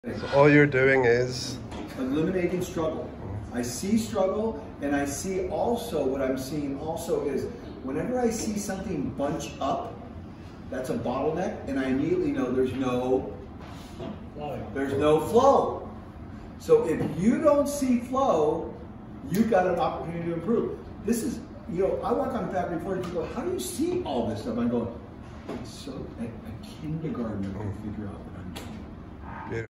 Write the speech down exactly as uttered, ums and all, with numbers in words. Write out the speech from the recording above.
So all you're doing is eliminating struggle. I see struggle, and I see also what I'm seeing also is whenever I see something bunch up, that's a bottleneck, and I immediately know there's no there's no flow. So if you don't see flow, you've got an opportunity to improve. This is, you know, I walk on faculty floor and people go, how do you see all this stuff? I'm going, it's so a, a kindergartner can figure out what I'm doing.